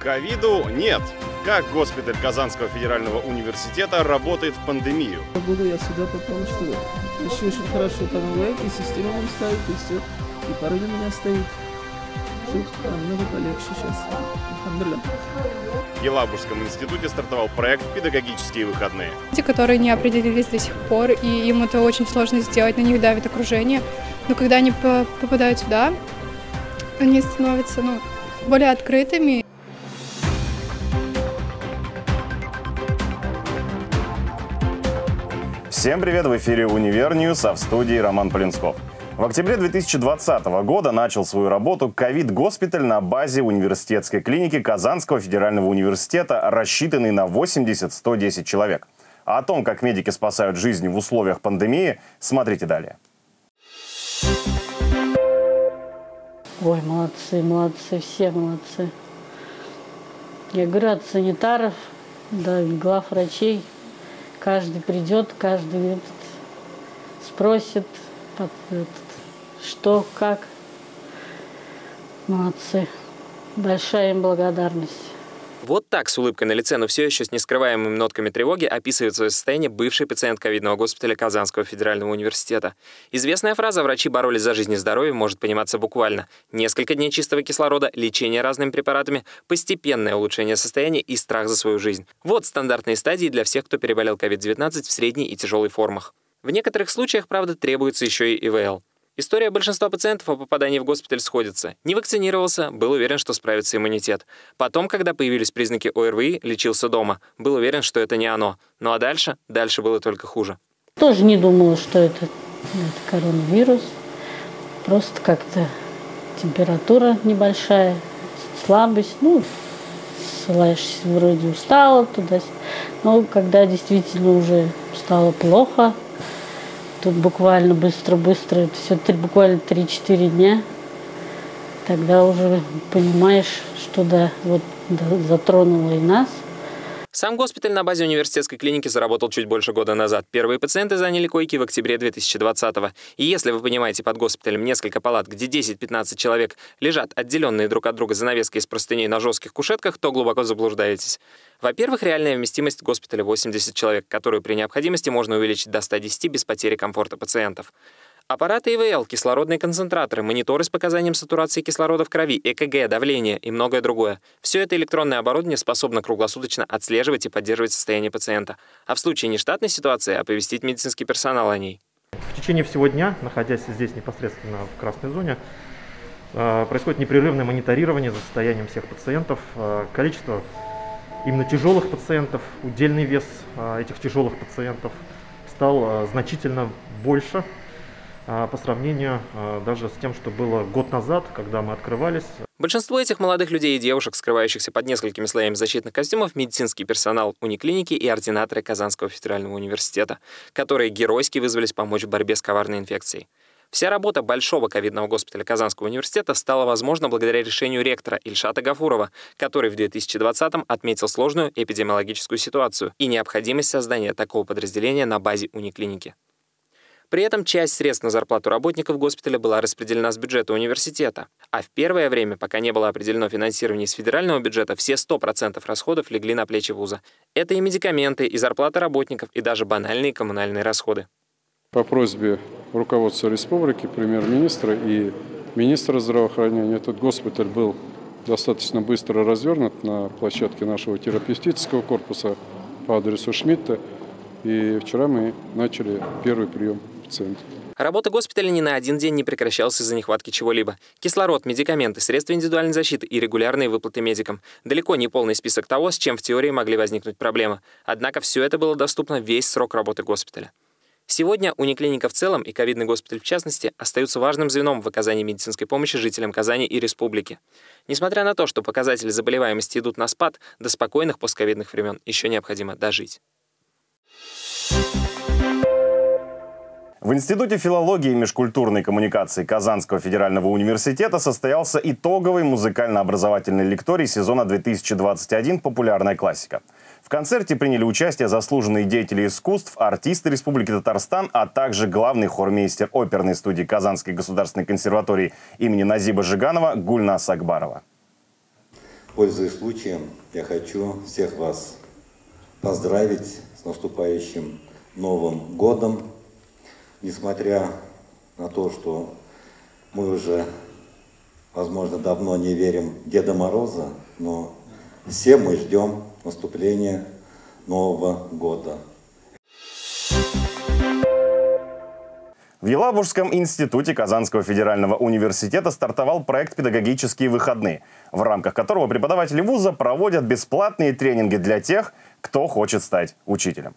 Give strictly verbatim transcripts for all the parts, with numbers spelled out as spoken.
ковиду нет. Как госпиталь Казанского федерального университета работает в пандемию? Буду я сюда попал, что еще очень хорошо помогает, и система нам ставит, и все. И пароль у меня стоит. Все намного полегче сейчас. В Елабужском институте стартовал проект «Педагогические выходные». Те, которые не определились до сих пор, и им это очень сложно сделать, на них давит окружение. Но когда они попадают сюда, они становятся ну, более открытыми. Всем привет! В эфире «Универньюз», а в студии Роман Полинсков. В октябре две тысячи двадцатого года начал свою работу ковид-госпиталь на базе университетской клиники Казанского федерального университета, рассчитанный на восемьдесят — сто десять человек. А о том, как медики спасают жизни в условиях пандемии, смотрите далее. Ой, молодцы, молодцы, все молодцы. Я говорю, от санитаров до главврачей. Каждый придет, каждый этот, спросит, этот, что, как. Молодцы. Большая им благодарность. Вот так, с улыбкой на лице, но все еще с нескрываемыми нотками тревоги, описывает свое состояние бывший пациент ковидного госпиталя Казанского федерального университета. Известная фраза «врачи боролись за жизнь и здоровье» может пониматься буквально. Несколько дней чистого кислорода, лечение разными препаратами, постепенное улучшение состояния и страх за свою жизнь. Вот стандартные стадии для всех, кто переболел ковид девятнадцать в средней и тяжелой формах. В некоторых случаях, правда, требуется еще и ИВЛ. История большинства пациентов о попадании в госпиталь сходится. Не вакцинировался, был уверен, что справится иммунитет. Потом, когда появились признаки ОРВИ, лечился дома. Был уверен, что это не оно. Ну а дальше? Дальше было только хуже. Тоже не думала, что это, это коронавирус. Просто как-то температура небольшая, слабость. Ну, ссылаешься, вроде устала туда. Но когда действительно уже стало плохо, тут буквально быстро-быстро, это все буквально три-четыре дня, тогда уже понимаешь, что да, вот да, затронуло и нас. Сам госпиталь на базе университетской клиники заработал чуть больше года назад. Первые пациенты заняли койки в октябре две тысячи двадцатого. И если вы понимаете под госпиталем несколько палат, где десять-пятнадцать человек лежат отделенные друг от друга занавески из простыней на жестких кушетках, то глубоко заблуждаетесь. Во-первых, реальная вместимость госпиталя восемьдесят человек, которую при необходимости можно увеличить до ста десяти без потери комфорта пациентов. Аппараты ИВЛ, кислородные концентраторы, мониторы с показанием сатурации кислорода в крови, ЭКГ, давление и многое другое. Все это электронное оборудование способно круглосуточно отслеживать и поддерживать состояние пациента. А в случае нештатной ситуации оповестить медицинский персонал о ней. В течение всего дня, находясь здесь непосредственно в красной зоне, происходит непрерывное мониторирование за состоянием всех пациентов. Количество именно тяжелых пациентов, удельный вес этих тяжелых пациентов стал значительно больше по сравнению даже с тем, что было год назад, когда мы открывались. Большинство этих молодых людей и девушек, скрывающихся под несколькими слоями защитных костюмов, медицинский персонал униклиники и ординаторы Казанского федерального университета, которые геройски вызвались помочь в борьбе с коварной инфекцией. Вся работа большого ковидного госпиталя Казанского университета стала возможна благодаря решению ректора Ильшата Гафурова, который в две тысячи двадцатом отметил сложную эпидемиологическую ситуацию и необходимость создания такого подразделения на базе униклиники. При этом часть средств на зарплату работников госпиталя была распределена с бюджета университета. А в первое время, пока не было определено финансирование из федерального бюджета, все сто процентов расходов легли на плечи вуза. Это и медикаменты, и зарплата работников, и даже банальные коммунальные расходы. По просьбе руководства республики, премьер-министра и министра здравоохранения, этот госпиталь был достаточно быстро развернут на площадке нашего терапевтического корпуса по адресу Шмидта. И вчера мы начали первый прием пациентов. Работа госпиталя ни на один день не прекращалась из-за нехватки чего-либо. Кислород, медикаменты, средства индивидуальной защиты и регулярные выплаты медикам. Далеко не полный список того, с чем в теории могли возникнуть проблемы. Однако все это было доступно весь срок работы госпиталя. Сегодня униклиника в целом и ковидный госпиталь в частности остаются важным звеном в оказании медицинской помощи жителям Казани и республики. Несмотря на то, что показатели заболеваемости идут на спад, до спокойных постковидных времен еще необходимо дожить. В Институте филологии и межкультурной коммуникации Казанского федерального университета состоялся итоговый музыкально-образовательный лекторий сезона две тысячи двадцать один «Популярная классика». В концерте приняли участие заслуженные деятели искусств, артисты Республики Татарстан, а также главный хормейстер оперной студии Казанской государственной консерватории имени Назиба Жиганова Гульнас Акбарова. Пользуясь случаем, я хочу всех вас поздравить с наступающим Новым годом. Несмотря на то, что мы уже, возможно, давно не верим в Деда Мороза, но все мы ждем наступления Нового года. В Елабужском институте Казанского федерального университета стартовал проект «Педагогические выходные», в рамках которого преподаватели вуза проводят бесплатные тренинги для тех, кто хочет стать учителем.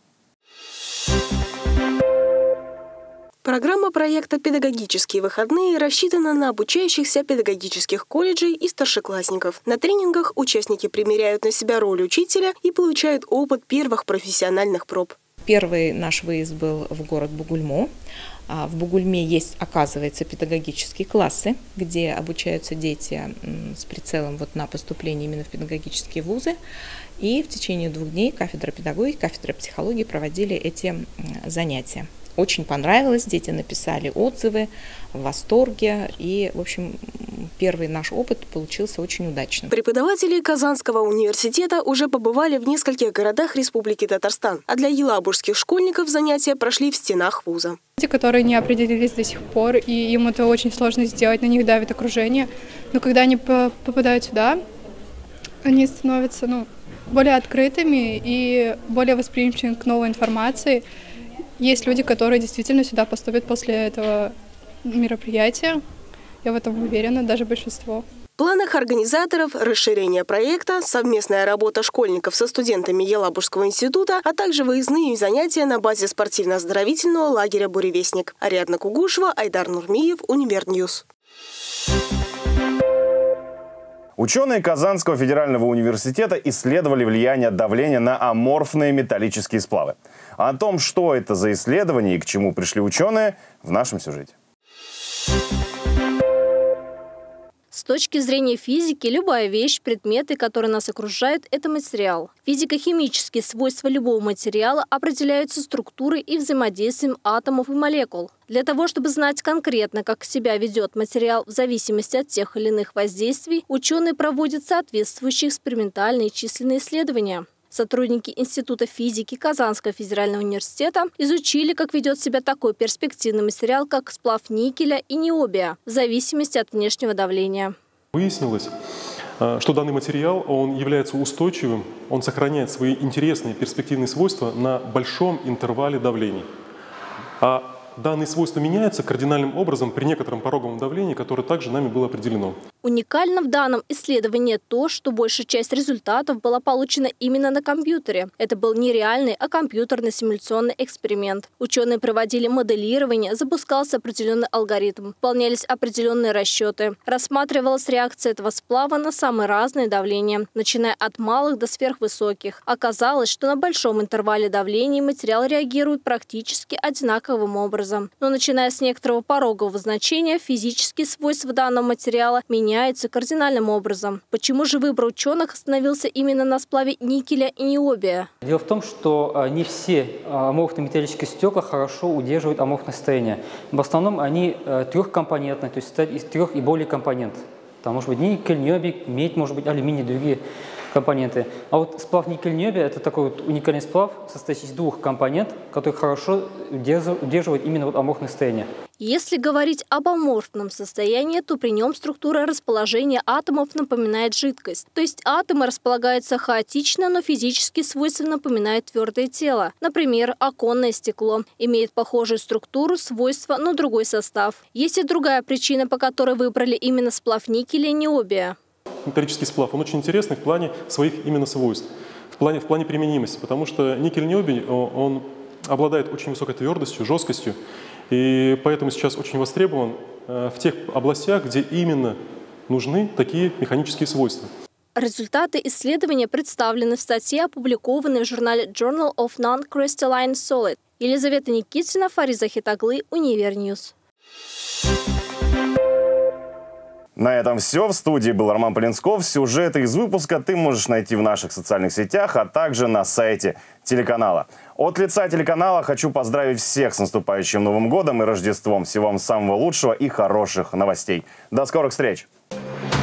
Программа проекта «Педагогические выходные» рассчитана на обучающихся педагогических колледжей и старшеклассников. На тренингах участники примеряют на себя роль учителя и получают опыт первых профессиональных проб. Первый наш выезд был в город Бугульму. В Бугульме есть, оказывается, педагогические классы, где обучаются дети с прицелом вот на поступление именно в педагогические вузы. И в течение двух дней кафедра педагогики, кафедра психологии проводили эти занятия. Очень понравилось, дети написали отзывы, в восторге, и, в общем, первый наш опыт получился очень удачным. Преподаватели Казанского университета уже побывали в нескольких городах Республики Татарстан, а для елабужских школьников занятия прошли в стенах вуза. Те, которые не определились до сих пор, и им это очень сложно сделать, на них давит окружение, но когда они попадают сюда, они становятся ну, более открытыми и более восприимчивыми к новой информации. Есть люди, которые действительно сюда поступят после этого мероприятия. Я в этом уверена, даже большинство. В планах организаторов расширение проекта, совместная работа школьников со студентами Елабужского института, а также выездные занятия на базе спортивно-оздоровительного лагеря «Буревестник». Ариадна Кугушева, Айдар Нурмиев, Универньюз. Ученые Казанского федерального университета исследовали влияние давления на аморфные металлические сплавы. О том, что это за исследование и к чему пришли ученые, в нашем сюжете. С точки зрения физики, любая вещь, предметы, которые нас окружают, это материал. Физико-химические свойства любого материала определяются структурой и взаимодействием атомов и молекул. Для того, чтобы знать конкретно, как себя ведет материал в зависимости от тех или иных воздействий, ученые проводят соответствующие экспериментальные и численные исследования. Сотрудники Института физики Казанского федерального университета изучили, как ведет себя такой перспективный материал, как сплав никеля и ниобия, в зависимости от внешнего давления. Выяснилось, что данный материал он является устойчивым, он сохраняет свои интересные перспективные свойства на большом интервале давлений. А данные свойства меняются кардинальным образом при некотором пороговом давлении, которое также нами было определено. Уникально в данном исследовании то, что большая часть результатов была получена именно на компьютере. Это был не реальный, а компьютерный симуляционный эксперимент. Ученые проводили моделирование, запускался определенный алгоритм, выполнялись определенные расчеты. Рассматривалась реакция этого сплава на самые разные давления, начиная от малых до сверхвысоких. Оказалось, что на большом интервале давлений материал реагирует практически одинаковым образом. Но начиная с некоторого порогового значения, физические свойства данного материала меняются. меняется кардинальным образом. Почему же выбор ученых остановился именно на сплаве никеля и ниобия? Дело в том, что не все аморфные металлические стекла хорошо удерживают аморфное состояние. В основном они трехкомпонентные, то есть состоят из трех и более компонентов. Там может быть никель, ниобий, медь, может быть алюминий, другие компоненты. А вот сплав никель-ниобия – это такой вот уникальный сплав, состоящий из двух компонентов, который хорошо удерживает именно вот аморфное состояние. Если говорить об аморфном состоянии, то при нем структура расположения атомов напоминает жидкость. То есть атомы располагаются хаотично, но физически свойства напоминают твердое тело. Например, оконное стекло имеет похожую структуру, свойства, но другой состав. Есть и другая причина, по которой выбрали именно сплав никеля и ниобия. Металлический сплав, он очень интересный в плане своих именно свойств, в плане, в плане применимости, потому что никель-ниобий, он обладает очень высокой твердостью, жесткостью, и поэтому сейчас очень востребован в тех областях, где именно нужны такие механические свойства. Результаты исследования представлены в статье, опубликованной в журнале Journal of Non-Crystalline Solid. Елизавета Никитина, Фариза Хитаглы, Универньюз. На этом все. В студии был Роман Полинсков. Сюжеты из выпуска ты можешь найти в наших социальных сетях, а также на сайте телеканала. От лица телеканала хочу поздравить всех с наступающим Новым годом и Рождеством. Всего вам самого лучшего и хороших новостей. До скорых встреч!